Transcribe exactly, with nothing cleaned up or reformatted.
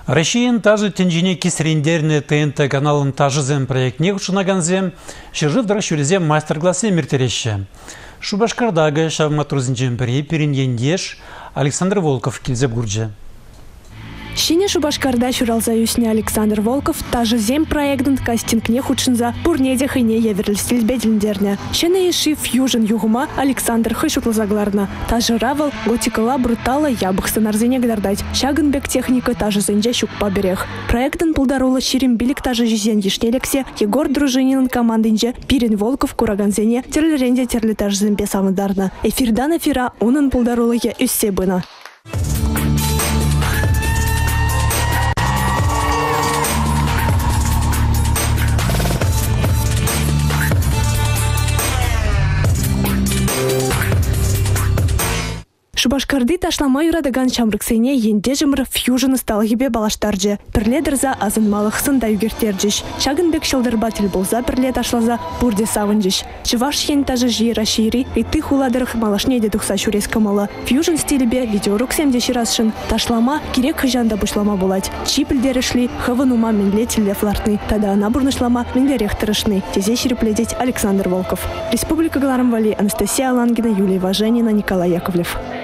Россиян тажы тенжине кисрендерне ТНТ каналын тажызем проектне ұшынаганзем, шыржывдыра шүрезем мастер-классе мертереші. Шубашкардагы шавматрузынжен бірі перенендеш Александр Волков келзеп гурджи. Шине Шубашкарда шуралза юсне Александр Волков тажызем проектын кастингне худшынза бурнеде хыне еверлістел беделіндерне. Шене еши фьюжн югума Александр хышуклазагларна. Тажыравал готикала брутала ябық сценарзене гдардать. Шагынбек техника тажызенже щук поберег. Проектын пулдарула ширим билик тажызен ешнелексе Егор Дружинин командынже Пирин Волков кураганзене терлеренде терлі тажызембе самыдарна. Эфирдан эфира унын пулдарула я үссе бына. Шубашкарды ташлама юрадаган шамрыксене енде жымыр фьюжн стал гибе балаштарджы. Пірледірза азын малық сында югертерджіш. Шагынбек шылдырбатель болза пірле ташлаза бурде савынджіш. Чываш ен тажы жиера шири, и ты хуладырых малашне дедухса шурес камала. Фьюжн стилебе видеорук семде ширасшын. Ташлама керек хыжанда бушлама булать. Чипілдері шли, хывынума менле тілде флартны. Тада ана бурнышлама менле рехтырышны. Тезе ширипледеть Александр Волков. Республика Галарым Вали, Анастасия Алангина, Юлия Важенина, Николай Яковлев.